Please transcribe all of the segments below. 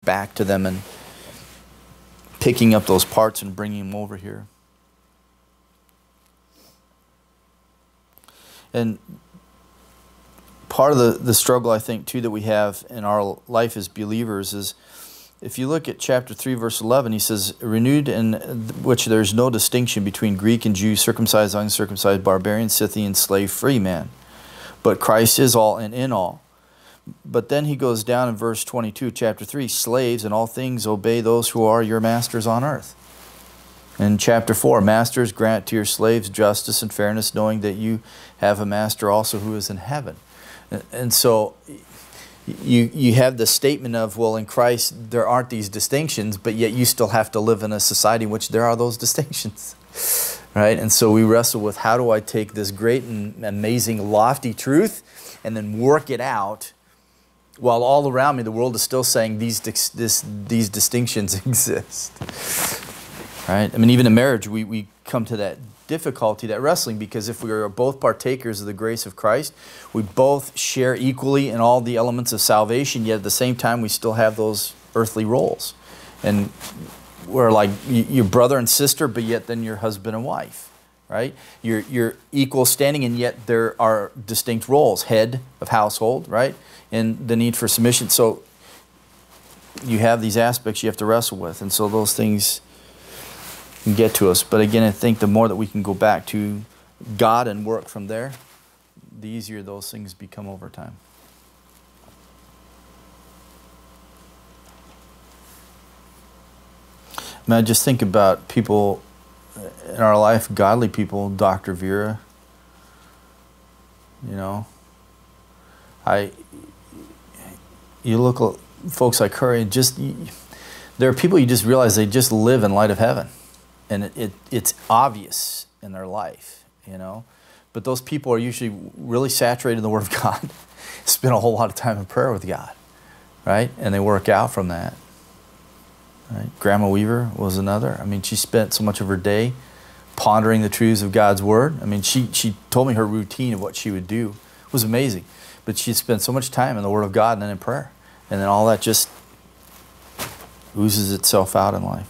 back to them and picking up those parts and bringing them over here. And part of the struggle, I think, too, that we have in our life as believers is, if you look at chapter 3, verse 11, he says, renewed in which there is no distinction between Greek and Jew, circumcised, uncircumcised, barbarian, Scythian, slave, free man. But Christ is all and in all. But then he goes down in verse 22, chapter 3, slaves, in all things obey those who are your masters on earth. In chapter 4, masters, grant to your slaves justice and fairness, knowing that you have a master also who is in heaven. And so you have the statement of, well, in Christ there aren't these distinctions, but yet you still have to live in a society in which there are those distinctions. Right? And so we wrestle with, how do I take this great and amazing, lofty truth and then work it out, while all around me the world is still saying these distinctions exist. Right? I mean, even in marriage we come to that difficulty, that wrestling, because if we are both partakers of the grace of Christ, we both share equally in all the elements of salvation, yet at the same time we still have those earthly roles. And we're like your brother and sister, but yet then you're husband and wife. Right? You're equal standing, and yet there are distinct roles. Head of household, right? And the need for submission. So you have these aspects you have to wrestle with. And so those things can get to us. But again, I think the more that we can go back to God and work from there, the easier those things become over time. I mean, I just think about people in our life, godly people, Dr. Vera, you know, you look at folks like her, and there are people you just realize they just live in light of heaven, and it's obvious in their life, you know. But those people are usually really saturated in the Word of God, spend a whole lot of time in prayer with God, right? And they work out from that. Right? Grandma Weaver was another. I mean, she spent so much of her day pondering the truths of God's Word. I mean, she told me her routine of what she would do was amazing. But she spent so much time in the Word of God and then in prayer. And then all that just oozes itself out in life.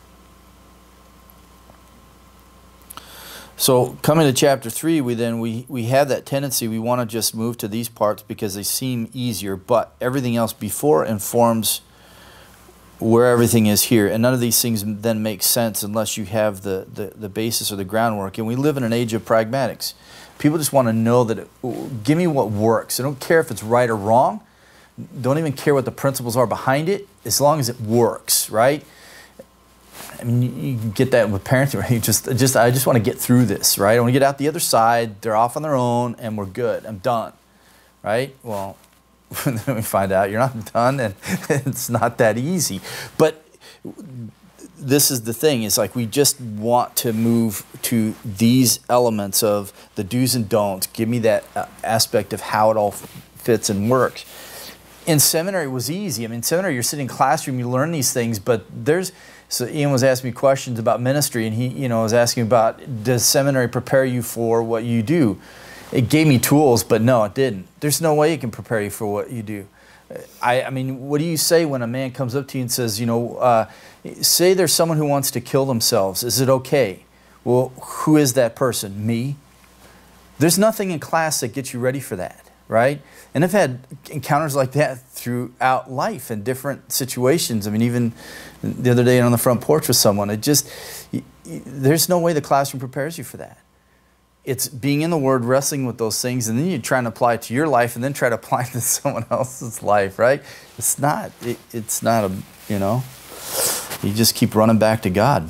So coming to chapter 3, we have that tendency, we want to just move to these parts because they seem easier, but everything else before informs where everything is here. And none of these things then make sense unless you have the basis or the groundwork. And we live in an age of pragmatics. People just want to know that, give me what works. I don't care if it's right or wrong. Don't even care what the principles are behind it, as long as it works, right? I mean, you can get that with parenting, right? I just want to get through this, right? I want to get out the other side. They're off on their own, and we're good. I'm done, right? Well, then we find out you're not done, and it's not that easy. But this is the thing. It's like we just want to move to these elements of the do's and don'ts. Give me that aspect of how it all fits and works. In seminary, it was easy. I mean, in seminary, you're sitting in classroom, you learn these things, but so Ian was asking me questions about ministry, and he was asking about, does seminary prepare you for what you do? It gave me tools, but no, it didn't. There's no way it can prepare you for what you do. I mean, what do you say when a man comes up to you and says, say there's someone who wants to kill themselves. Is it okay? Well, who is that person? Me? There's nothing in class that gets you ready for that, right? And I've had encounters like that throughout life in different situations. I mean, even the other day on the front porch with someone, there's no way the classroom prepares you for that. It's being in the Word, wrestling with those things, and then you're trying to apply it to your life and then try to apply it to someone else's life, right? It's not you just keep running back to God.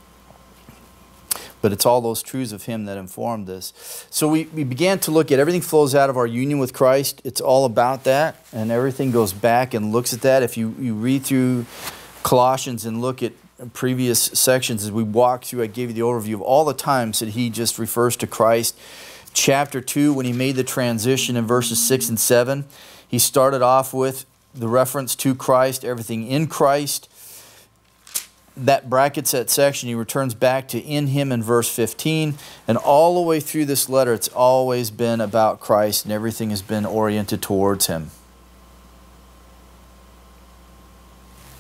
But it's all those truths of Him that informed this. So we began to look at everything flows out of our union with Christ. It's all about that, and everything goes back and looks at that. If you read through Colossians and look at previous sections as we walk through, I gave you the overview of all the times that he just refers to Christ. Chapter 2, when he made the transition in verses 6 and 7, he started off with the reference to Christ, everything in Christ. That brackets that section. He returns back to in him in verse 15. And all the way through this letter, it's always been about Christ, and everything has been oriented towards him.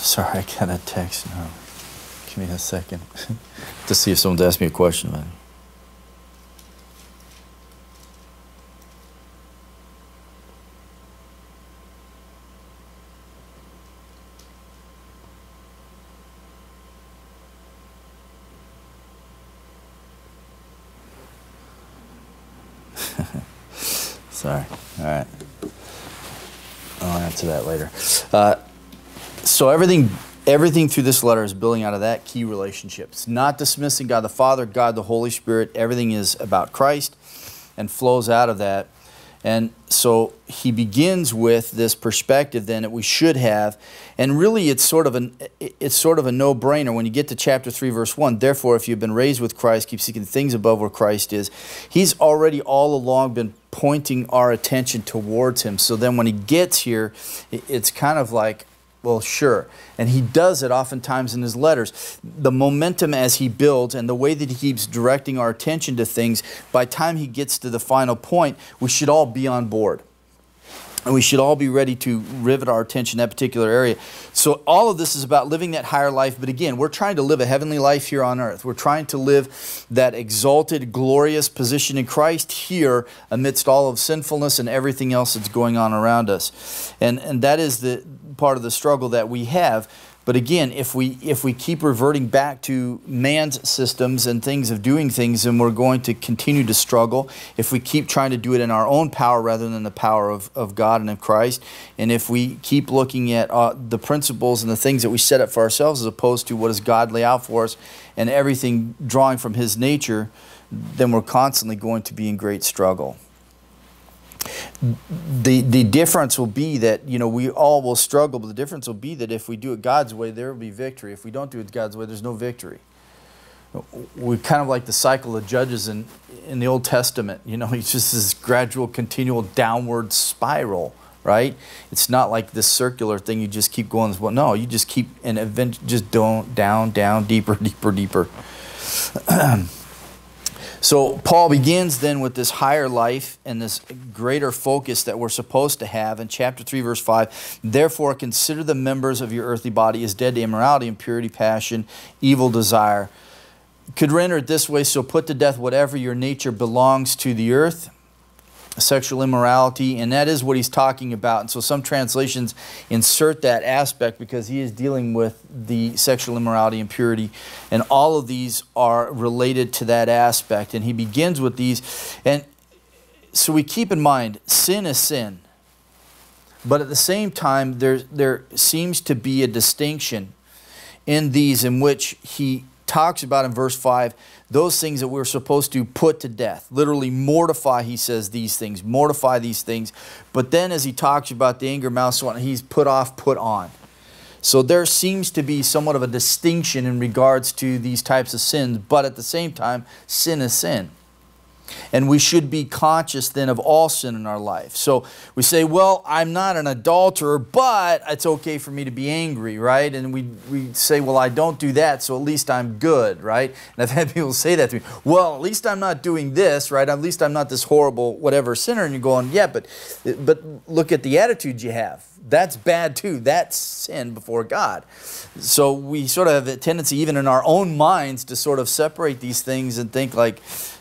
Sorry, I got a text now. Give me a second to see if someone's asked me a question about it. Sorry. All right. I'll answer that later. So everything through this letter is building out of that key relationship. It's not dismissing God the Father, God the Holy Spirit. Everything is about Christ and flows out of that. And so he begins with this perspective then that we should have, and really it's sort of a no-brainer when you get to chapter 3 verse 1. Therefore, if you've been raised with Christ, keep seeking things above where Christ is. He's already all along been pointing our attention towards him. So then when he gets here, it's kind of like, well, sure. And he does it oftentimes in his letters. The momentum as he builds and the way that he keeps directing our attention to things, by the time he gets to the final point, we should all be on board. And we should all be ready to rivet our attention in that particular area. So all of this is about living that higher life. But again, we're trying to live a heavenly life here on earth. We're trying to live that exalted, glorious position in Christ here amidst all of sinfulness and everything else that's going on around us. And that is the part of the struggle that we have. But again, if we keep reverting back to man's systems and things of doing things, then we're going to continue to struggle. If we keep trying to do it in our own power rather than the power of God and of Christ, and if we keep looking at the principles and the things that we set up for ourselves as opposed to what does God lay out for us and everything drawing from his nature, then we're constantly going to be in great struggle. The difference will be that, we all will struggle, but the difference will be that if we do it God's way, there will be victory. If we don't do it God's way, there's no victory. We're kind of like the cycle of Judges in the Old Testament. It's just this gradual, continual downward spiral, right? It's not like this circular thing you just keep going. Well, no, you just keep, and eventually just down, deeper, deeper, deeper. So Paul begins then with this higher life and this greater focus that we're supposed to have in chapter 3, verse 5. Therefore, consider the members of your earthly body as dead to immorality, impurity, passion, evil desire. Could render it this way, so put to death whatever your nature belongs to the earth, sexual immorality, and that is what he's talking about. And so some translations insert that aspect because he is dealing with the sexual immorality, impurity, and all of these are related to that aspect. And he begins with these. And so we keep in mind, sin is sin. But at the same time, there seems to be a distinction in these in which he talks about in verse 5, those things that we're supposed to put to death. Literally mortify, he says, these things. Mortify these things. But then as he talks about the anger, malice, so on, he's put off, put on. So there seems to be somewhat of a distinction in regards to these types of sins. But at the same time, sin is sin. And we should be conscious then of all sin in our life. So we say, well, I'm not an adulterer, but it's okay for me to be angry, right? And we say, well, I don't do that, so at least I'm good, right? And I've had people say that to me. Well, at least I'm not doing this, right? At least I'm not this horrible whatever sinner. And you're going, yeah, but look at the attitude you have. That's bad too. That's sin before God. So we sort of have a tendency, even in our own minds, to sort of separate these things and think like,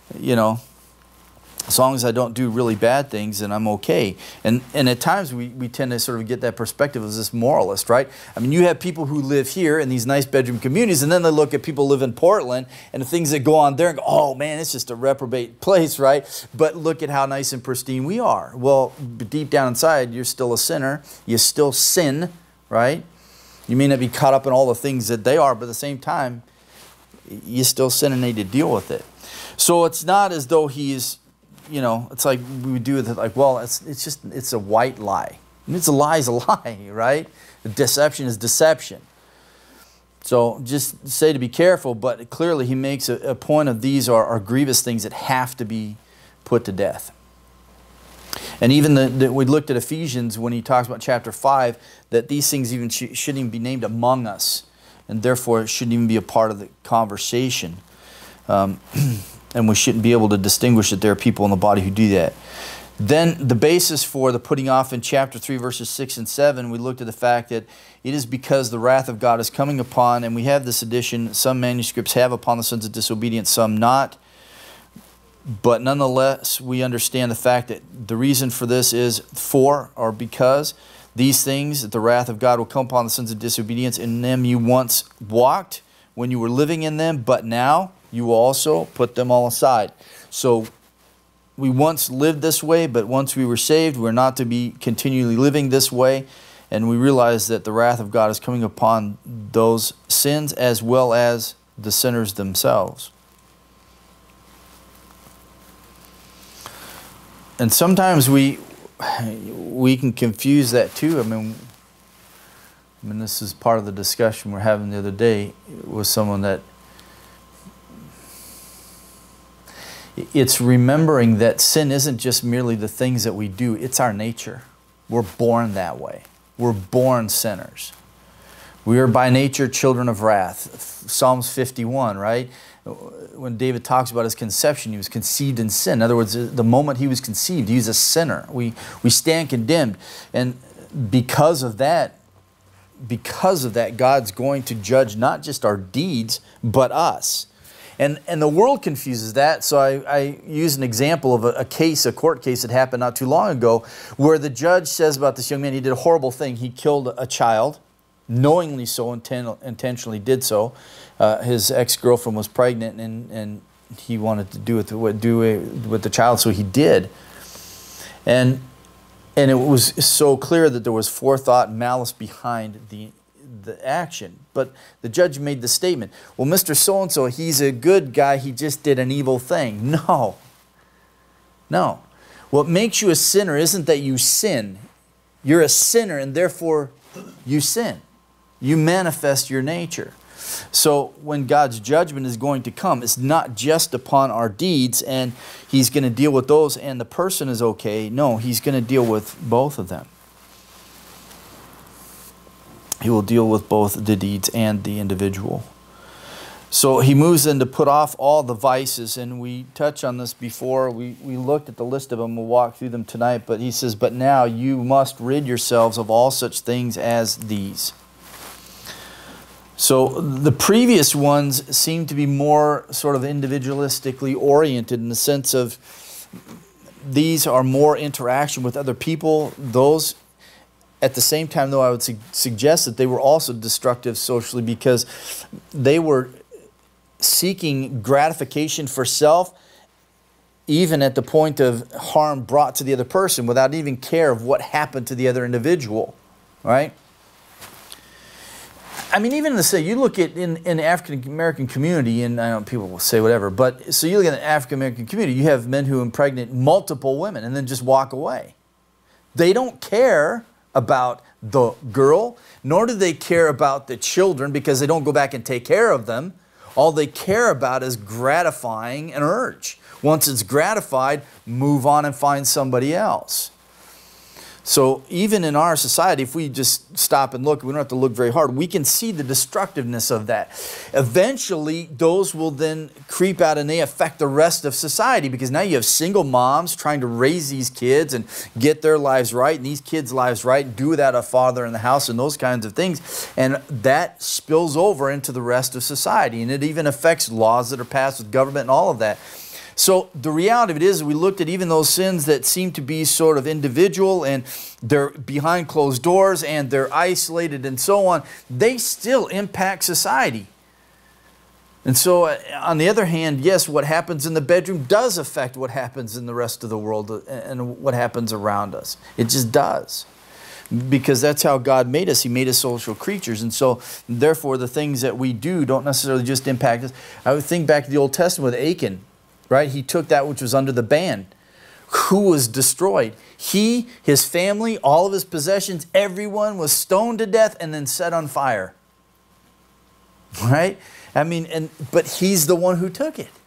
as long as I don't do really bad things, then I'm okay. And at times we tend to sort of get that perspective as this moralist, right? I mean, you have people who live here in these nice bedroom communities, and then they look at people who live in Portland and the things that go on there and go, oh man, it's just a reprobate place, right? But look at how nice and pristine we are. Well, deep down inside, you're still a sinner. You still sin, right? You may not be caught up in all the things that they are, but at the same time, you still sin and need to deal with it. So it's not as though he's, it's like we would do with it, like, well, it's a white lie. And it's a lie is a lie, right? Deception is deception. So just say to be careful, but clearly he makes a point of these are grievous things that have to be put to death. And even we looked at Ephesians when he talks about chapter 5, that these things even shouldn't even be named among us. And therefore it shouldn't even be a part of the conversation. And we shouldn't be able to distinguish that there are people in the body who do that. Then the basis for the putting off in chapter 3, verses 6 and 7, we looked at the fact that it is because the wrath of God is coming upon, and we have this addition, some manuscripts have upon the sons of disobedience, some not. But nonetheless, we understand the fact that the reason for this is for or because these things, that the wrath of God will come upon the sons of disobedience. In them you once walked when you were living in them, but now you will also put them all aside. So we once lived this way, but once we were saved, we're not to be continually living this way. And we realize that the wrath of God is coming upon those sins as well as the sinners themselves. And sometimes we can confuse that too. I mean, this is part of the discussion we're having the other day with someone, that it's remembering that sin isn't just merely the things that we do, it's our nature. We're born that way. We're born sinners. We are by nature children of wrath. Psalms 51, right? When David talks about his conception, he was conceived in sin. In other words, the moment he was conceived, he was a sinner. We stand condemned. And because of that, God's going to judge not just our deeds, but us. And the world confuses that. So I use an example of a court case that happened not too long ago, where the judge says about this young man, he did a horrible thing. He killed a child, knowingly so, intentionally did so. His ex-girlfriend was pregnant, and he wanted to do with the child, so he did. And it was so clear that there was forethought and malice behind the action. But the judge made the statement, well, Mr. So-and-so, he's a good guy, he just did an evil thing. No. What makes you a sinner isn't that you sin. You're a sinner, and therefore you sin. You manifest your nature. So when God's judgment is going to come, it's not just upon our deeds and He's going to deal with those and the person is okay. No, He's going to deal with both of them. He will deal with both the deeds and the individual. So He moves then to put off all the vices, and we touched on this before. We looked at the list of them. We'll walk through them tonight. But He says, but now you must rid yourselves of all such things as these. So the previous ones seem to be more sort of individualistically oriented, in the sense of these are more interaction with other people. Those, at the same time, though, I would suggest that they were also destructive socially, because they were seeking gratification for self, even at the point of harm brought to the other person, without even care of what happened to the other individual, right? I mean, even to say, you look at in the African American community, and I know people will say whatever, but so you look at the African American community, you have men who impregnate multiple women and then just walk away. They don't care about the girl, nor do they care about the children, because they don't go back and take care of them. All they care about is gratifying an urge. Once it's gratified, move on and find somebody else. So even in our society, if we just stop and look, we don't have to look very hard, we can see the destructiveness of that. Eventually, those will then creep out and they affect the rest of society, because now you have single moms trying to raise these kids and get their lives right, and these kids' lives right, do without a father in the house and those kinds of things. And that spills over into the rest of society, and it even affects laws that are passed with government and all of that. So the reality of it is, we looked at even those sins that seem to be sort of individual and they're behind closed doors and they're isolated and so on, they still impact society. And so on the other hand, yes, what happens in the bedroom does affect what happens in the rest of the world and what happens around us. It just does. Because that's how God made us. He made us social creatures. And so, therefore, the things that we do don't necessarily just impact us. I would think back to the Old Testament with Achan. Right? He took that which was under the ban. Who was destroyed? He, his family, all of his possessions, everyone was stoned to death and then set on fire. Right? I mean, but he's the one who took it.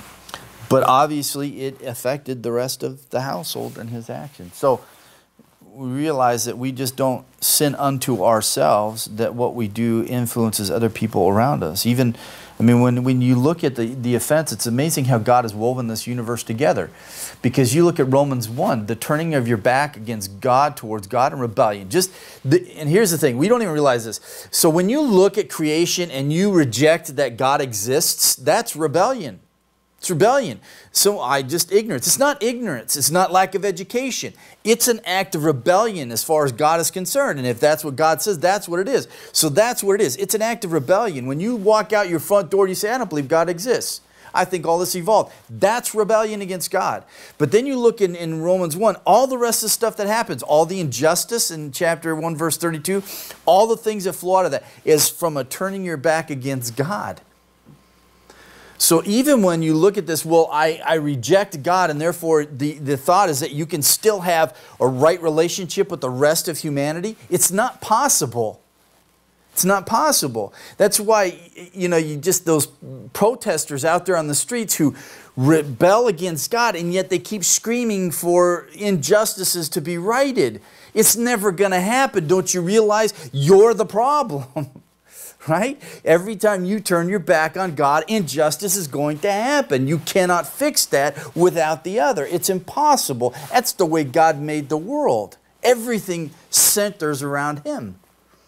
But obviously it affected the rest of the household and his actions. So we realize that we just don't sin unto ourselves, that what we do influences other people around us. Even, I mean, when you look at the offense, it's amazing how God has woven this universe together. Because you look at Romans 1, the turning of your back against God, towards God, and rebellion. And here's the thing, we don't even realize this. So when you look at creation and you reject that God exists, that's rebellion. It's rebellion. So ignorance. It's not ignorance. It's not lack of education. It's an act of rebellion as far as God is concerned. And if that's what God says, that's what it is. So that's what it is. It's an act of rebellion. When you walk out your front door and you say, I don't believe God exists. I think all this evolved. That's rebellion against God. But then you look in Romans 1, all the rest of the stuff that happens, all the injustice in chapter 1, verse 32, all the things that flow out of that is from a turning your back against God. So even when you look at this, well, I reject God, and therefore the thought is that you can still have a right relationship with the rest of humanity. It's not possible. It's not possible. That's why, those protesters out there on the streets who rebel against God, and yet they keep screaming for injustices to be righted. It's never going to happen. Don't you realize you're the problem? Right? Every time you turn your back on God, injustice is going to happen. You cannot fix that without the other. It's impossible. That's the way God made the world. Everything centers around Him.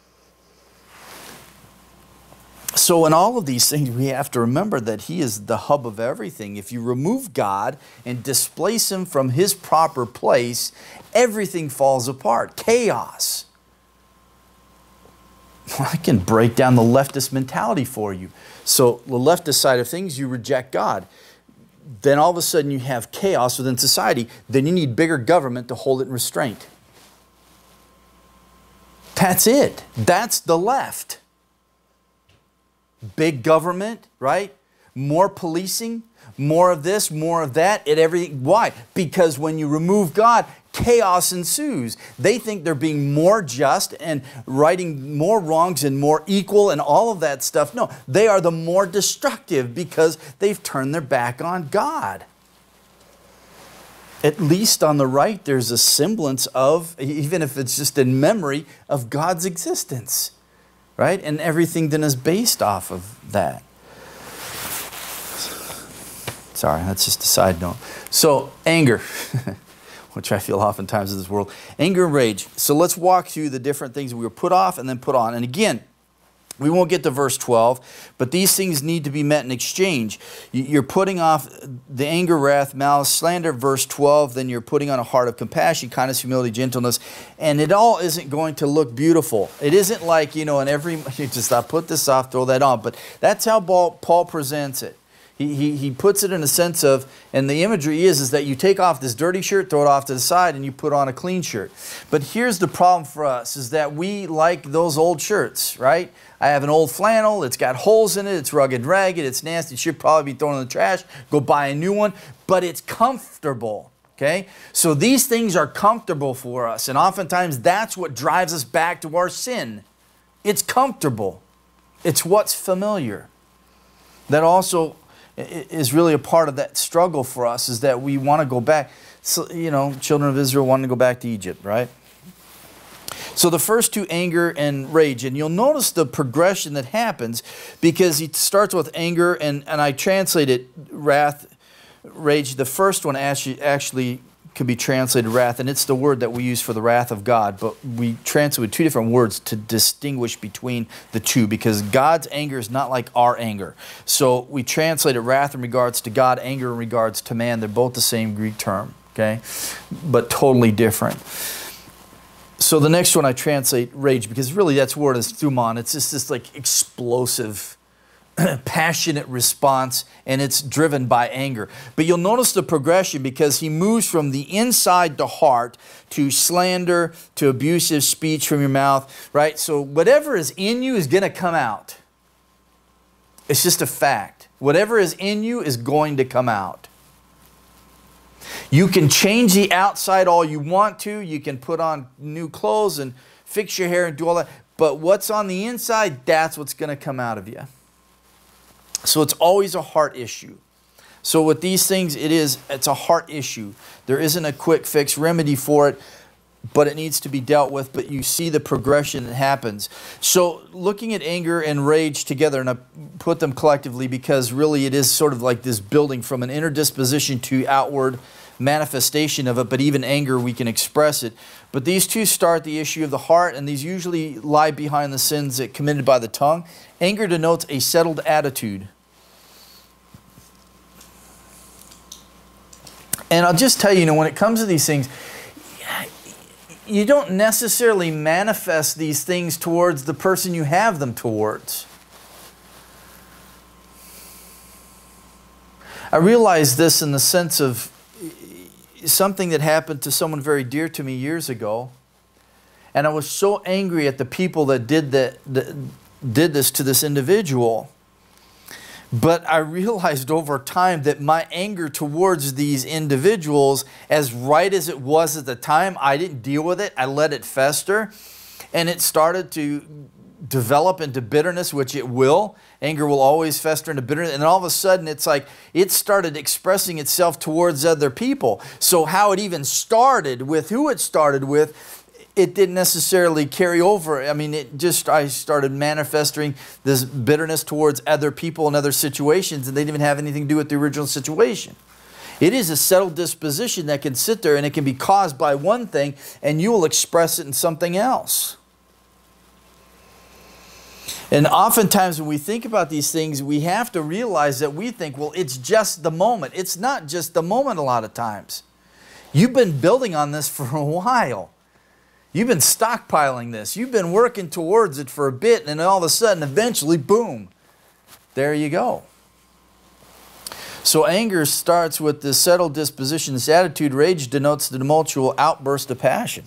So in all of these things, we have to remember that He is the hub of everything. If you remove God and displace Him from His proper place, everything falls apart. Chaos. I can break down the leftist mentality for you. So the leftist side of things, you reject God. Then all of a sudden you have chaos within society. Then you need bigger government to hold it in restraint. That's it. That's the left. Big government, right? More policing, more of this, more of that, and everything. Why? Because when you remove God, chaos ensues. They think they're being more just and righting more wrongs and more equal and all of that stuff. No, they are the more destructive because they've turned their back on God. At least on the right, there's a semblance of, even if it's just in memory, of God's existence. Right? And everything then is based off of that. Sorry, that's just a side note. So, anger, which I feel oftentimes in this world. Anger and rage. So let's walk through the different things we were put off and then put on. And again, we won't get to verse 12, but these things need to be met in exchange. You're putting off the anger, wrath, malice, slander, verse 12. Then you're putting on a heart of compassion, kindness, humility, gentleness. And it all isn't going to look beautiful. It isn't like, in every, you just put this off, throw that on. But that's how Paul presents it. He puts it in a sense of, and the imagery is that you take off this dirty shirt, throw it off to the side, and you put on a clean shirt. But here's the problem for us, is that we like those old shirts, right? I have an old flannel, it's got holes in it, it's rugged, ragged, it's nasty, it should probably be thrown in the trash, go buy a new one, but it's comfortable, okay? So these things are comfortable for us, and oftentimes that's what drives us back to our sin. It's comfortable. It's what's familiar. That also is really a part of that struggle for us, is that we want to go back. So, children of Israel wanted to go back to Egypt, right? So the first two, anger and rage. And you'll notice the progression that happens, because he starts with anger, and I translated wrath, rage. The first one actually could be translated wrath, and it's the word that we use for the wrath of God, but we translate with two different words to distinguish between the two, because God's anger is not like our anger. So we translated wrath in regards to God, anger in regards to man. They're both the same Greek term, okay, but totally different. So the next one I translate rage, because really that's word is thumon. It's just this like explosive, passionate response, and it's driven by anger. But you'll notice the progression, because he moves from the inside the heart to slander, to abusive speech from your mouth, right? So whatever is in you is going to come out. It's just a fact. Whatever is in you is going to come out. You can change the outside all you want to. You can put on new clothes and fix your hair and do all that. But what's on the inside, that's what's going to come out of you. So it's always a heart issue. So with these things, it's a heart issue. There isn't a quick fix remedy for it. but it needs to be dealt with, but you see the progression that happens. So looking at anger and rage together, and I put them collectively because really it is sort of like this building from an inner disposition to outward manifestation of it, but even anger, we can express it. But these two start the issue of the heart, and these usually lie behind the sins that committed by the tongue. Anger denotes a settled attitude. And I'll just tell you, when it comes to these things, you don't necessarily manifest these things towards the person you have them towards. I realized this in the sense of something that happened to someone very dear to me years ago. And I was so angry at the people that did this to this individual. But I realized over time that my anger towards these individuals, as right as it was at the time, I didn't deal with it. I let it fester. And it started to develop into bitterness, which it will. Anger will always fester into bitterness. And then all of a sudden, it's like it started expressing itself towards other people. So how it even started with who it started with, it didn't necessarily carry over. I mean, I started manifesting this bitterness towards other people and other situations, and they didn't even have anything to do with the original situation. It is a settled disposition that can sit there, and it can be caused by one thing, and you will express it in something else. And oftentimes when we think about these things, we have to realize that we think, well, it's just the moment. It's not just the moment a lot of times. You've been building on this for a while. You've been stockpiling this. You've been working towards it for a bit, and then all of a sudden, eventually, boom, there you go. So anger starts with this settled disposition, this attitude. Rage denotes the tumultuous outburst of passion.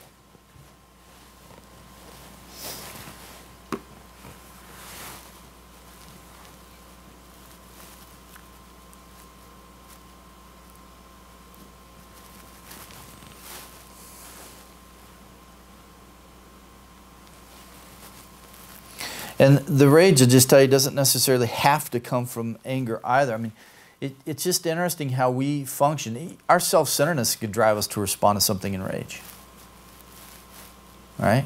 And the rage, I just tell you, doesn't necessarily have to come from anger either. I mean, it's just interesting how we function. Our self-centeredness could drive us to respond to something in rage. Right?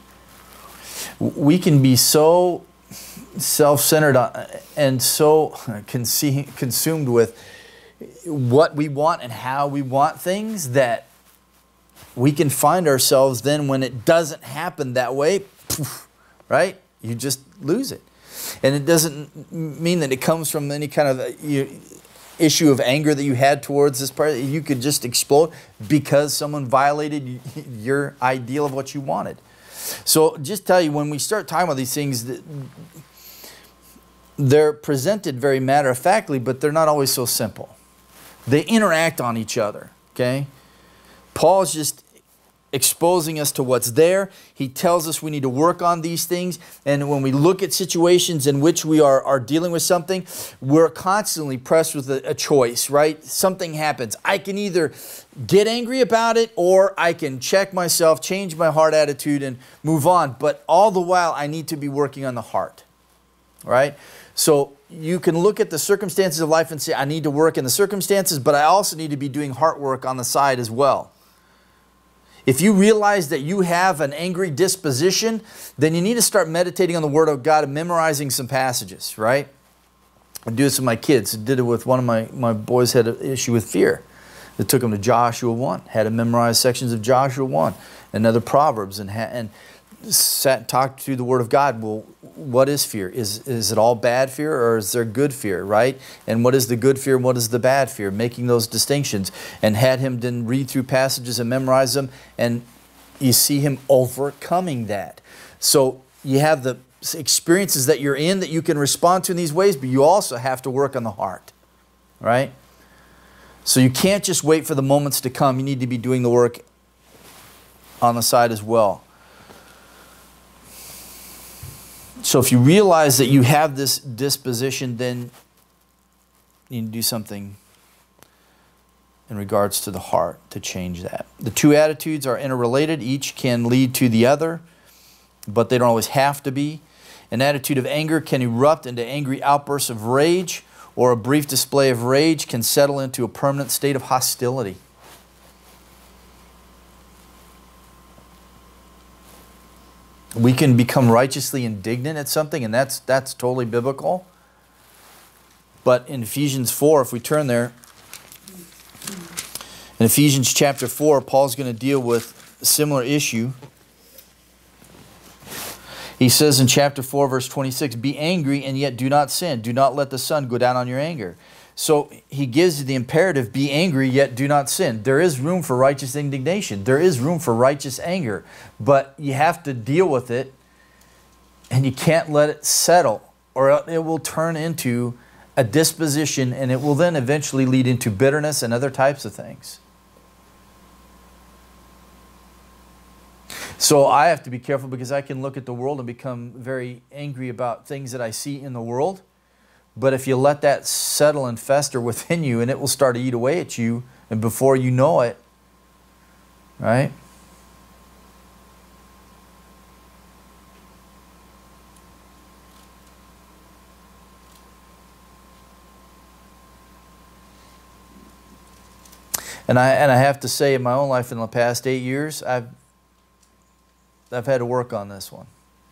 We can be so self-centered and so consumed with what we want and how we want things that we can find ourselves then when it doesn't happen that way, right? You just lose it. And it doesn't mean that it comes from any kind of issue of anger that you had towards this part. You could just explode because someone violated your ideal of what you wanted. So just tell you, when we start talking about these things, they're presented very matter-of-factly, but they're not always so simple. They interact on each other, okay? Paul's just exposing us to what's there. He tells us we need to work on these things. And when we look at situations in which we are dealing with something, we're constantly pressed with a choice, right? Something happens. I can either get angry about it, or I can check myself, change my heart attitude, and move on. But all the while, I need to be working on the heart, right? So you can look at the circumstances of life and say, I need to work in the circumstances, but I also need to be doing heart work on the side as well. If you realize that you have an angry disposition, then you need to start meditating on the Word of God and memorizing some passages, right? I do this with my kids. I did it with one of my boys had an issue with fear. It took him to Joshua 1. Had to memorize sections of Joshua 1 and other Proverbs, and sat and talked through the Word of God. Well, what is fear? Is it all bad fear, or is there good fear, right? And what is the good fear and what is the bad fear? Making those distinctions. And had him then read through passages and memorize them, and you see him overcoming that. So you have the experiences that you're in that you can respond to in these ways, but you also have to work on the heart, right? So you can't just wait for the moments to come. You need to be doing the work on the side as well. So if you realize that you have this disposition, then you need to do something in regards to the heart to change that. The two attitudes are interrelated. Each can lead to the other, but they don't always have to be. An attitude of anger can erupt into angry outbursts of rage, or a brief display of rage can settle into a permanent state of hostility. We can become righteously indignant at something, and that's totally biblical. But in Ephesians 4, if we turn there, in Ephesians chapter 4, Paul's going to deal with a similar issue. He says in chapter 4, verse 26, be angry and yet do not sin. Do not let the sun go down on your anger. So he gives you the imperative, be angry yet do not sin. There is room for righteous indignation. There is room for righteous anger. But you have to deal with it, and you can't let it settle, or it will turn into a disposition, and it will then eventually lead into bitterness and other types of things. So I have to be careful, because I can look at the world and become very angry about things that I see in the world. But if you let that settle and fester within you, and it will start to eat away at you, and before you know it, right? And I have to say, in my own life in the past 8 years, I've had to work on this one.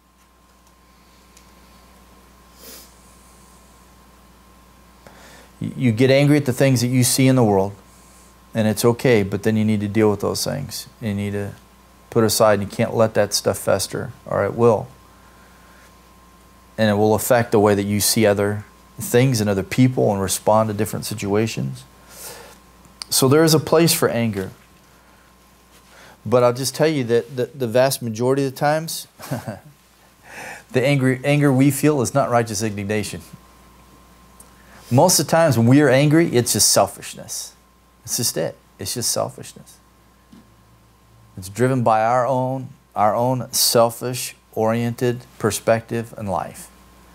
You get angry at the things that you see in the world, and it's okay, but then you need to deal with those things. You need to put aside, and you can't let that stuff fester, or it will. And it will affect the way that you see other things and other people and respond to different situations. So there is a place for anger. But I'll just tell you that the vast majority of the times, the anger we feel is not righteous indignation. Most of the times when we are angry, it's just selfishness. It's just it. It's just selfishness. It's driven by our own selfish-oriented perspective in life.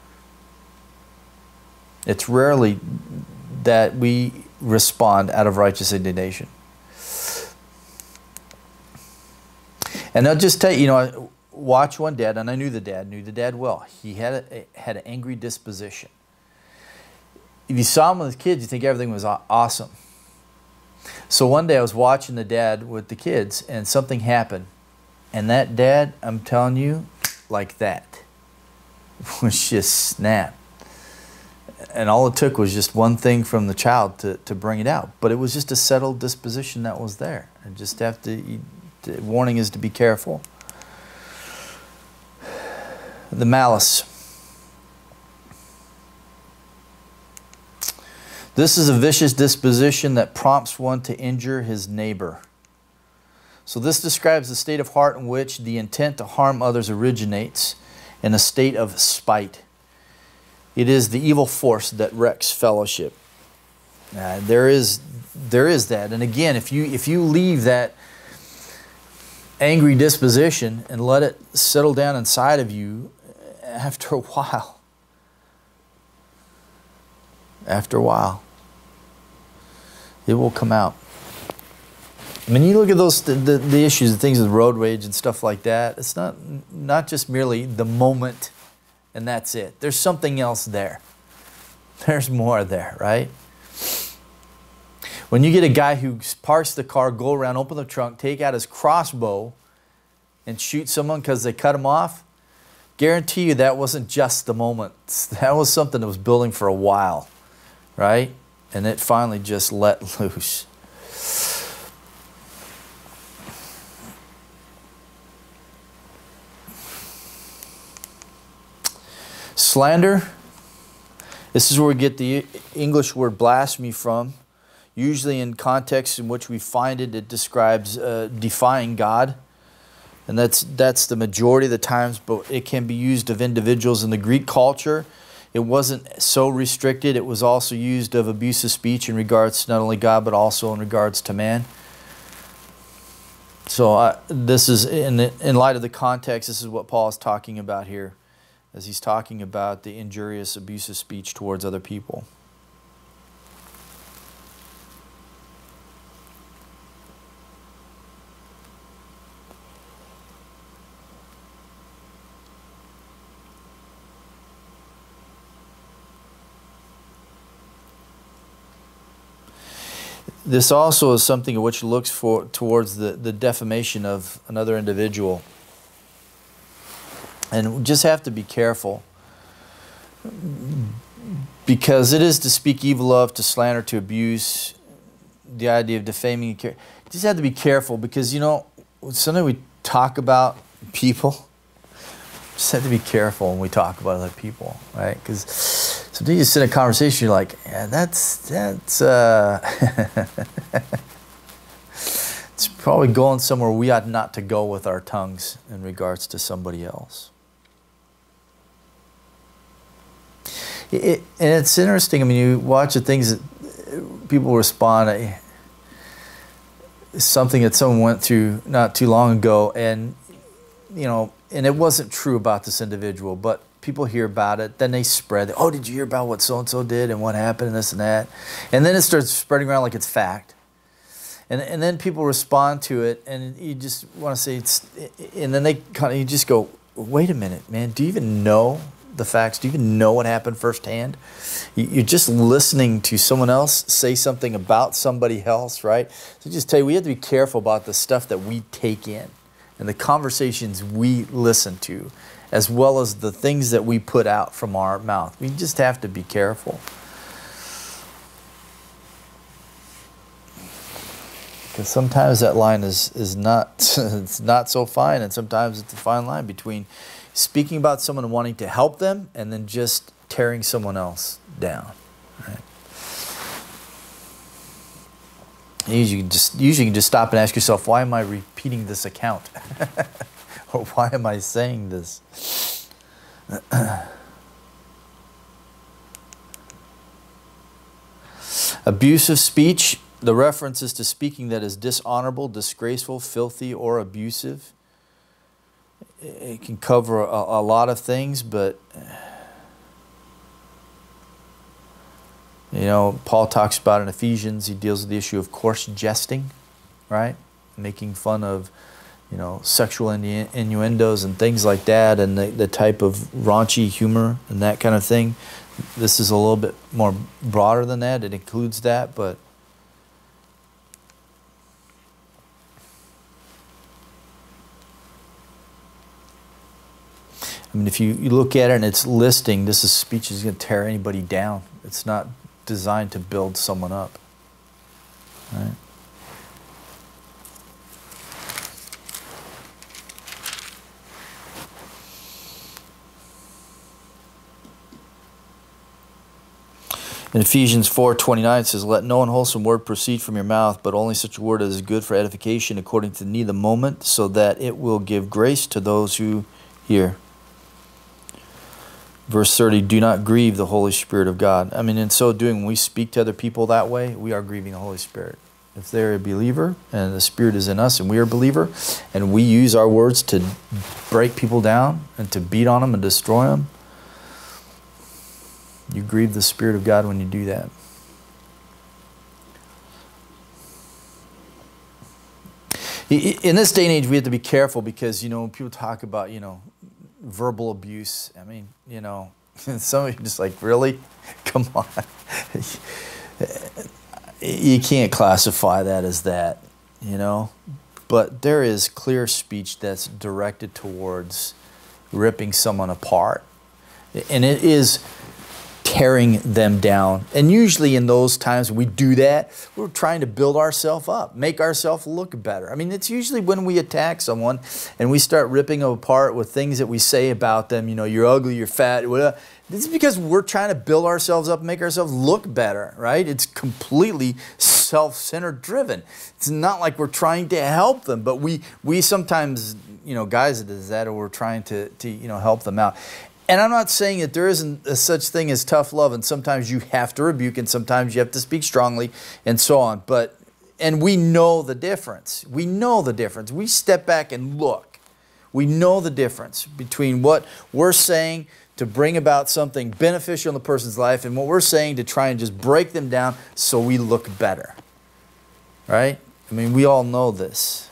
It's rarely that we respond out of righteous indignation. And I'll just tell you, I watched one dad, and I knew the dad well. He had an angry disposition. If you saw him with his kids, you think everything was awesome. So one day I was watching the dad with the kids, and something happened. And that dad, I'm telling you, like that, was just snap. And all it took was just one thing from the child to bring it out. But it was just a settled disposition that was there. And just have to, the warning is to be careful. The malice. This is a vicious disposition that prompts one to injure his neighbor. So this describes the state of heart in which the intent to harm others originates in a state of spite. It is the evil force that wrecks fellowship. There is that. And again, if you leave that angry disposition and let it settle down inside of you, after a while, it will come out. I mean, you look at those the issues, the things with road rage and stuff like that. It's not just merely the moment and that's it. There's something else there. There's more there, right? When you get a guy who parks the car, go around, open the trunk, take out his crossbow, and shoot someone because they cut him off, guarantee you that wasn't just the moment. That was something that was building for a while, right? And it finally just let loose. Slander. This is where we get the English word blasphemy from. Usually in contexts in which we find it, it describes defying God. And that's the majority of the times, but it can be used of individuals. In the Greek culture, it wasn't so restricted. It was also used of abusive speech in regards to not only God, but also in regards to man. So this is, in light of the context, this is what Paul is talking about here, as he's talking about the injurious, abusive speech towards other people. This also is something which looks towards the defamation of another individual. And we just have to be careful, because it is to speak evil of, to slander, to abuse, the idea of defaming. You just have to be careful, because, you know, sometimes we talk about people. Just have to be careful when we talk about other people, right? Because sometimes you sit in a conversation, you're like, yeah, that's it's probably going somewhere we ought not to go with our tongues in regards to somebody else. And it's interesting. I mean, you watch the things that people respond. Something that someone went through not too long ago, and you know, and it wasn't true about this individual, but people hear about it, then they spread. Oh, did you hear about what so and so did and what happened and this and that? And then it starts spreading around like it's fact. And then people respond to it, and you just want to say it's. And then you just go, wait a minute, man. Do you even know the facts? Do you even know what happened firsthand? You're just listening to someone else say something about somebody else, right? So just tell you, we have to be careful about the stuff that we take in and the conversations we listen to, as well as the things that we put out from our mouth. We just have to be careful. Because sometimes that line is not it's not so fine, and sometimes it's a fine line between speaking about someone and wanting to help them, and then just tearing someone else down. Right? Usually you can just stop and ask yourself, why am I repeating this account? Or why am I saying this? Abusive speech. The reference is to speaking that is dishonorable, disgraceful, filthy, or abusive. It can cover a lot of things, but you know, Paul talks about in Ephesians, he deals with the issue of coarse jesting, right? Making fun of, you know, sexual innuendos and things like that, and the type of raunchy humor and that kind of thing. This is a little bit more broader than that. It includes that, but I mean, if you look at it and it's listing, this is speech is going to tear anybody down. It's not designed to build someone up. Right? In Ephesians 4:29 it says, "Let no unwholesome word proceed from your mouth, but only such a word as is good for edification according to the need of the moment, so that it will give grace to those who hear." Verse 30, "Do not grieve the Holy Spirit of God." I mean, in so doing, when we speak to other people that way, we are grieving the Holy Spirit. If they're a believer and the Spirit is in us and we are a believer, and we use our words to break people down and to beat on them and destroy them, you grieve the Spirit of God when you do that. In this day and age, we have to be careful because, you know, when people talk about, you know, verbal abuse, I mean, you know, some of you just like, really? Come on. You can't classify that as that, you know. But there is clear speech that's directed towards ripping someone apart. And it is tearing them down. And usually in those times we do that, we're trying to build ourselves up, make ourselves look better. I mean, it's usually when we attack someone and we start ripping them apart with things that we say about them, you know, you're ugly, you're fat, whatever. This is because we're trying to build ourselves up and make ourselves look better, right? It's completely self-centered driven. It's not like we're trying to help them, but we sometimes, you know, guys that does that, or we're trying to you know, help them out. And I'm not saying that there isn't a such thing as tough love, and sometimes you have to rebuke, and sometimes you have to speak strongly, and so on. And we know the difference. We know the difference. We step back and look. We know the difference between what we're saying to bring about something beneficial in the person's life and what we're saying to try and just break them down so we look better. Right? I mean, we all know this.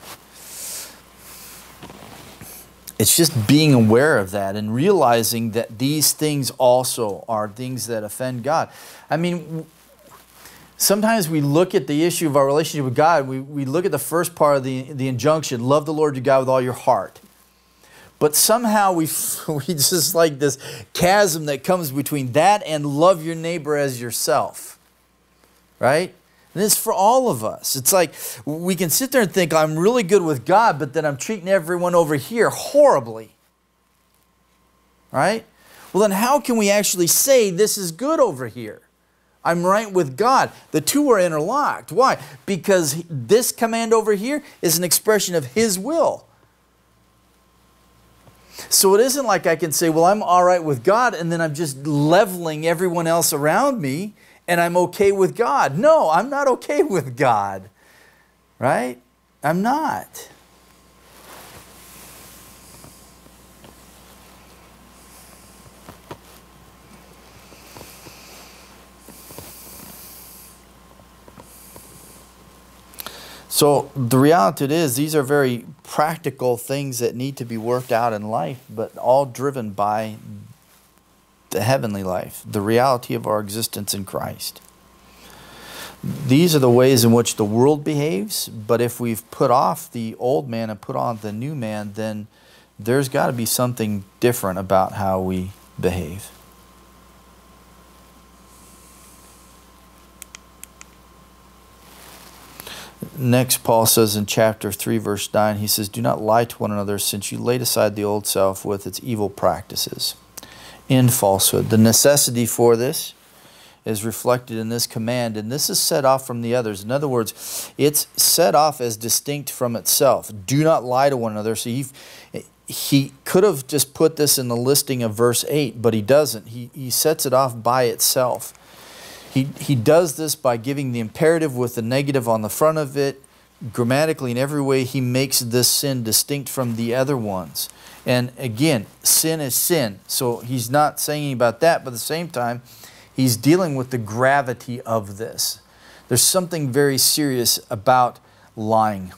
It's just being aware of that and realizing that these things also are things that offend God. I mean, sometimes we look at the issue of our relationship with God, we look at the first part of the injunction, love the Lord your God with all your heart. But somehow we just like this chasm that comes between that and love your neighbor as yourself. Right? And it's for all of us. It's like we can sit there and think, I'm really good with God, but then I'm treating everyone over here horribly. Right? Well, then how can we actually say this is good over here? I'm right with God. The two are interlocked. Why? Because this command over here is an expression of His will. So it isn't like I can say, well, I'm all right with God, and then I'm just leveling everyone else around me, and I'm okay with God. No, I'm not okay with God. Right? I'm not. So the reality is these are very practical things that need to be worked out in life, but all driven by the heavenly life, the reality of our existence in Christ. These are the ways in which the world behaves, but if we've put off the old man and put on the new man, then there's got to be something different about how we behave. Next, Paul says in chapter 3, verse 9, he says, do not lie to one another, since you laid aside the old self with its evil practices in falsehood. The necessity for this is reflected in this command, and this is set off from the others. In other words, it's set off as distinct from itself. Do not lie to one another. So he could have just put this in the listing of verse 8, but he doesn't. He sets it off by itself. He does this by giving the imperative with the negative on the front of it. Grammatically, in every way, he makes this sin distinct from the other ones. And again, sin is sin. So he's not saying about that, but at the same time, he's dealing with the gravity of this. There's something very serious about lying.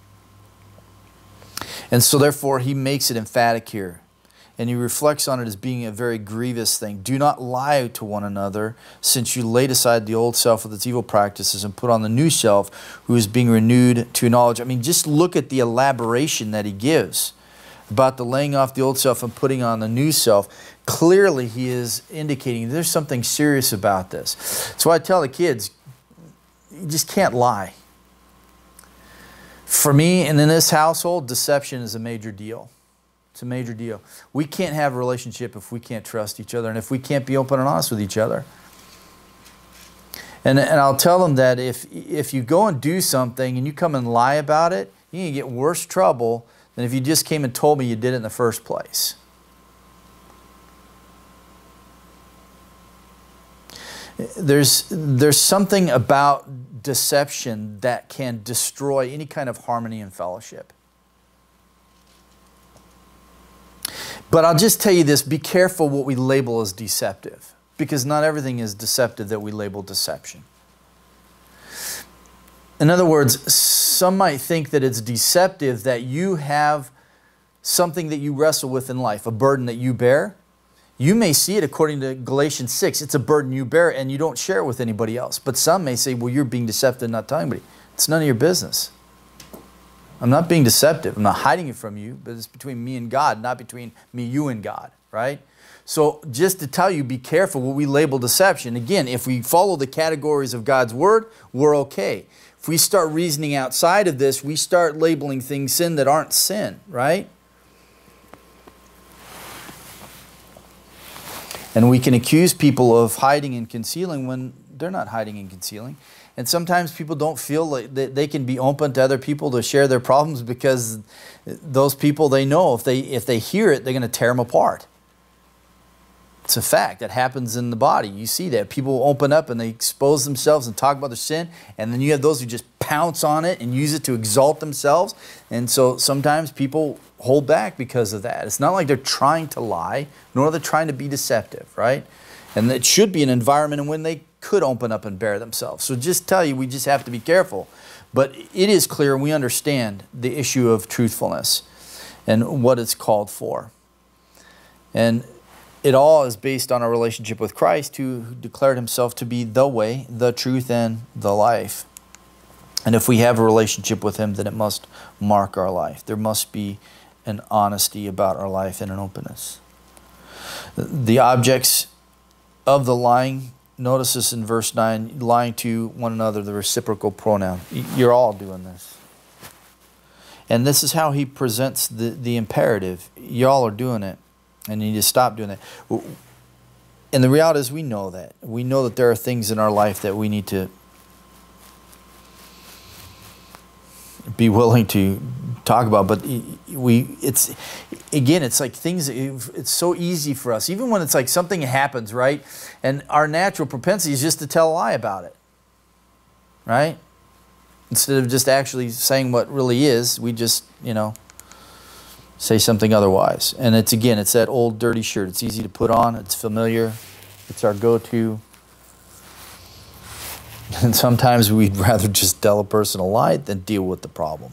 And so therefore, he makes it emphatic here. And he reflects on it as being a very grievous thing. Do not lie to one another, since you laid aside the old self with its evil practices and put on the new self, who is being renewed to knowledge. I mean, just look at the elaboration that he gives about the laying off the old self and putting on the new self. Clearly, he is indicating there's something serious about this. So I tell the kids, you just can't lie. For me, and in this household, deception is a major deal. It's a major deal. We can't have a relationship if we can't trust each other and if we can't be open and honest with each other. And I'll tell them that if you go and do something and you come and lie about it, you can get worse trouble than if you just came and told me you did it in the first place. There's something about deception that can destroy any kind of harmony and fellowship. But I'll just tell you this, be careful what we label as deceptive, because not everything is deceptive that we label deception. In other words, some might think that it's deceptive that you have something that you wrestle with in life, a burden that you bear. You may see it according to Galatians 6. It's a burden you bear and you don't share it with anybody else. But some may say, well, you're being deceptive and not telling anybody. It's none of your business. I'm not being deceptive. I'm not hiding it from you, but it's between me and God, not between me, you, and God, right? So just to tell you, be careful what we label deception. Again, if we follow the categories of God's Word, we're okay. If we start reasoning outside of this, we start labeling things sin that aren't sin, right? And we can accuse people of hiding and concealing when they're not hiding and concealing. And sometimes people don't feel like they can be open to other people to share their problems because those people, they know if they hear it, they're going to tear them apart. It's a fact that happens in the body. You see that. People open up and they expose themselves and talk about their sin, and then you have those who just pounce on it and use it to exalt themselves. And so sometimes people hold back because of that. It's not like they're trying to lie, nor are they trying to be deceptive, right? And it should be an environment in when they could open up and bear themselves. So just tell you, we just have to be careful. But it is clear, and we understand the issue of truthfulness and what it's called for. And it all is based on our relationship with Christ, who declared himself to be the way, the truth, and the life. And if we have a relationship with him, then it must mark our life. There must be an honesty about our life and an openness. The objects of the lying, notice this in verse 9, lying to one another, the reciprocal pronoun. You're all doing this. And this is how he presents the imperative. Y'all are doing it, and you need to stop doing that. And the reality is we know that. We know that there are things in our life that we need to be willing to talk about, but it's like things, it's so easy for us, even when it's like something happens, right? And our natural propensity is just to tell a lie about it, right? Instead of just actually saying what really is, we just, say something otherwise. And it's that old dirty shirt. It's easy to put on. It's familiar. It's our go-to. And sometimes we'd rather just tell a person a lie than deal with the problem.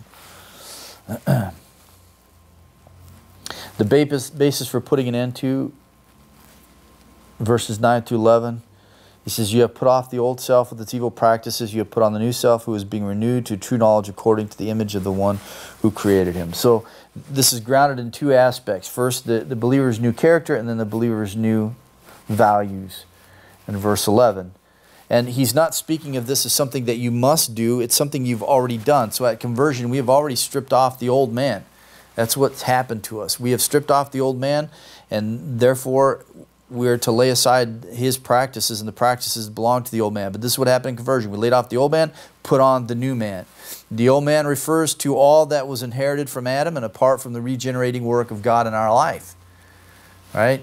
The basis for putting an end to, verses 9 to 11, he says, you have put off the old self with its evil practices. You have put on the new self, who is being renewed to true knowledge according to the image of the one who created him. So this is grounded in two aspects. First, the believer's new character, and then the believer's new values in verse 11. And he's not speaking of this as something that you must do. It's something you've already done. So at conversion, we have already stripped off the old man. That's what's happened to us. We have stripped off the old man, and therefore we're to lay aside his practices, and the practices belong to the old man. But this is what happened in conversion. We laid off the old man, put on the new man. The old man refers to all that was inherited from Adam and apart from the regenerating work of God in our life. Right?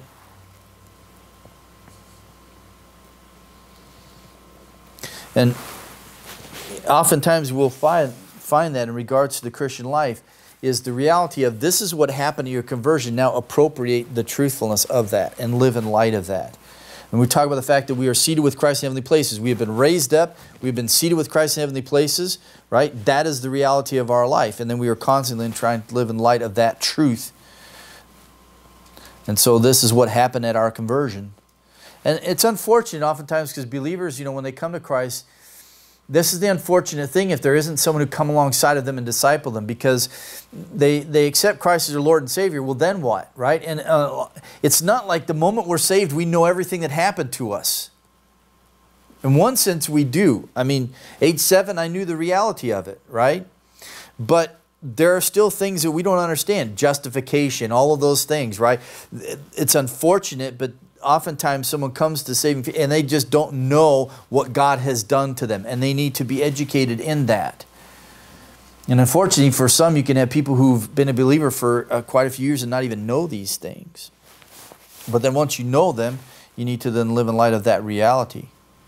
And oftentimes we'll find that in regards to the Christian life is the reality of this is what happened to your conversion. Now appropriate the truthfulness of that and live in light of that. And we talk about the fact that we are seated with Christ in heavenly places. We have been raised up. We've been seated with Christ in heavenly places. Right? That is the reality of our life. And then we are constantly trying to live in light of that truth. And so this is what happened at our conversion. And it's unfortunate oftentimes because believers, when they come to Christ, this is the unfortunate thing if there isn't someone who come alongside of them and disciple them, because they accept Christ as their Lord and Savior. Well, then what, right? And it's not like the moment we're saved, we know everything that happened to us. In one sense, we do. I mean, age 7, I knew the reality of it, right? But there are still things that we don't understand. Justification, all of those things, right? It's unfortunate, but oftentimes someone comes to saving and they just don't know what God has done to them, and they need to be educated in that. And unfortunately for some, you can have people who've been a believer for quite a few years and not even know these things. But then once you know them, you need to then live in light of that reality.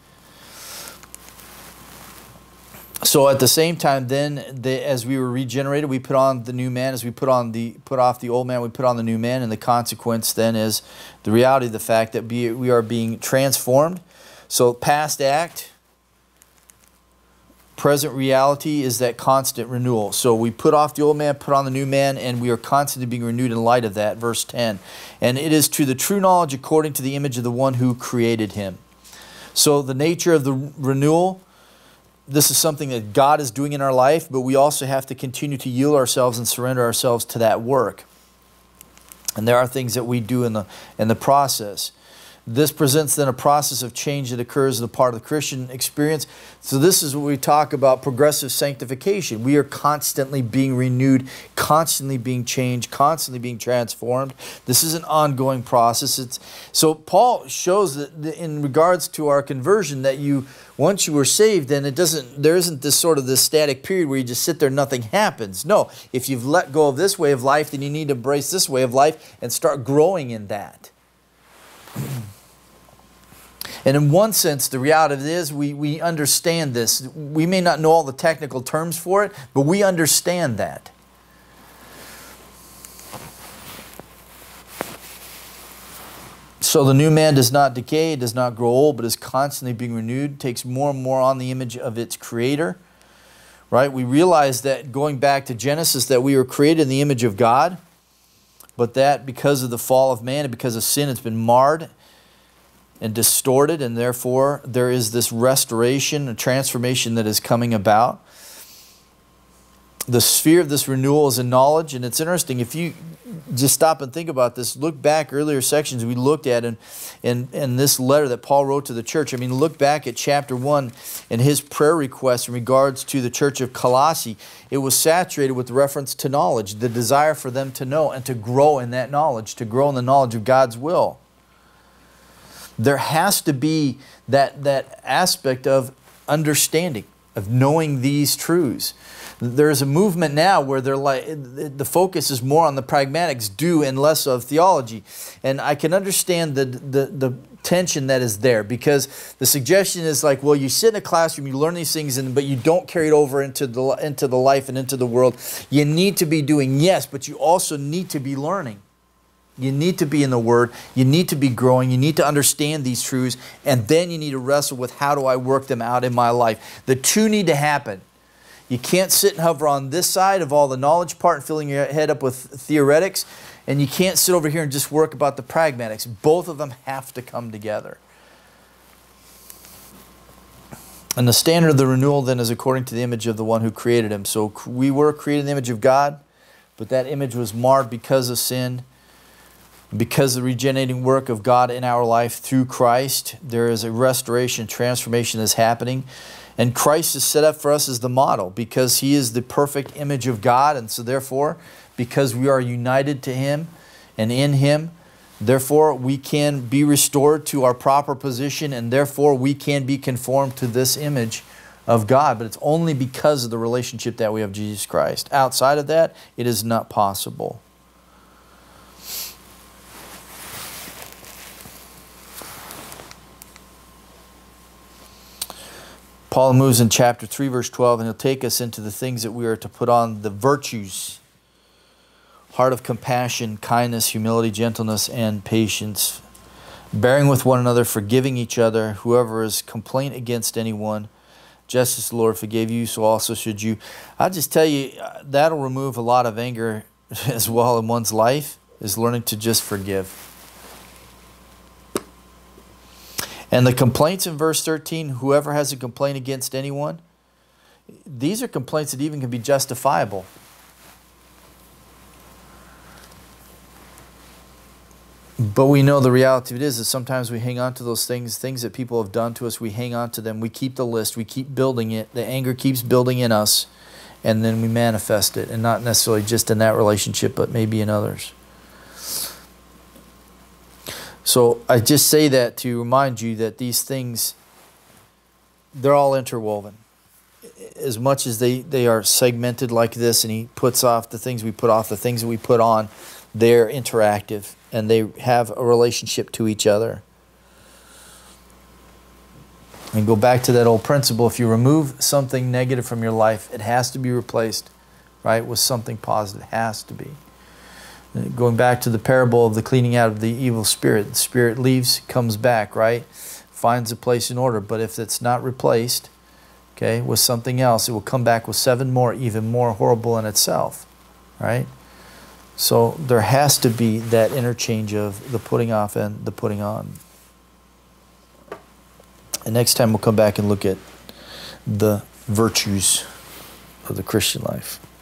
So at the same time, then, as we were regenerated, we put on the new man. As we put off the old man, we put on the new man. And the consequence then is the reality of the fact that we are being transformed. So past act, present reality is that constant renewal. So we put off the old man, put on the new man, and we are constantly being renewed in light of that. Verse 10. And it is to the true knowledge according to the image of the one who created him. So the nature of the renewal, this is something that God is doing in our life, but we also have to continue to yield ourselves and surrender ourselves to that work. And there are things that we do in the process. This presents then a process of change that occurs as a part of the Christian experience. So this is what we talk about progressive sanctification. We are constantly being renewed, constantly being changed, constantly being transformed. This is an ongoing process. So Paul shows that in regards to our conversion, that once you were saved, then there isn't this static period where you just sit there and nothing happens. No, if you've let go of this way of life, then you need to embrace this way of life and start growing in that. And in one sense, the reality is we understand this. We may not know all the technical terms for it, but we understand that. So the new man does not decay, does not grow old, but is constantly being renewed, takes more and more on the image of its creator. Right? We realize that going back to Genesis, that we were created in the image of God, but that because of the fall of man and because of sin, it's been marred and distorted, and therefore there is this restoration and transformation that is coming about. The sphere of this renewal is in knowledge, and it's interesting if you just stop and think about this. Look back earlier sections we looked at in this letter that Paul wrote to the church. I mean, look back at chapter 1 and his prayer request in regards to the church of Colossae. It was saturated with reference to knowledge, the desire for them to know and to grow in that knowledge, to grow in the knowledge of God's will. There has to be that aspect of understanding, of knowing these truths. There's a movement now where they're like, the focus is more on the pragmatics, do, and less of theology. And I can understand the tension that is there, because the suggestion is like, well, you sit in a classroom, you learn these things, but you don't carry it over into the life and into the world. You need to be doing, yes, but you also need to be learning. You need to be in the Word. You need to be growing. You need to understand these truths. And then you need to wrestle with, how do I work them out in my life? The two need to happen. You can't sit and hover on this side of all the knowledge part and filling your head up with theoretics. And you can't sit over here and just work about the pragmatics. Both of them have to come together. And the standard of the renewal then is according to the image of the one who created him. So we were created in the image of God, but that image was marred because of sin. Because of the regenerating work of God in our life through Christ, there is a restoration, transformation that's happening. And Christ is set up for us as the model, because He is the perfect image of God. And so therefore, because we are united to Him and in Him, therefore we can be restored to our proper position, and therefore we can be conformed to this image of God. But it's only because of the relationship that we have with Jesus Christ. Outside of that, it is not possible. Paul moves in chapter 3, verse 12, and he'll take us into the things that we are to put on, the virtues: heart of compassion, kindness, humility, gentleness, and patience. Bearing with one another, forgiving each other. Whoever has complaint against anyone, just as the Lord forgave you, so also should you. I'll just tell you, that'll remove a lot of anger as well in one's life, is learning to just forgive. And the complaints in verse 13, whoever has a complaint against anyone, these are complaints that even can be justifiable. But we know the reality of it is that sometimes we hang on to those things that people have done to us. We hang on to them. We keep the list. We keep building it. The anger keeps building in us. And then we manifest it. And not necessarily just in that relationship, but maybe in others. So I just say that to remind you that these things, they're all interwoven. As much as they are segmented like this, and He puts off the things we put off, the things that we put on, they're interactive and they have a relationship to each other. And go back to that old principle: if you remove something negative from your life, it has to be replaced, right, with something positive. It has to be. Going back to the parable of the cleaning out of the evil spirit, the spirit leaves, comes back, right? Finds a place in order. But if it's not replaced, okay, with something else, it will come back with 7 more, even more horrible in itself, right? So there has to be that interchange of the putting off and the putting on. And next time we'll come back and look at the virtues of the Christian life.